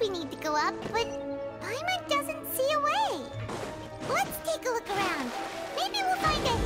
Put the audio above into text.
we need to go up, but Paimon doesn't see a way. Let's take a look around. Maybe we'll find a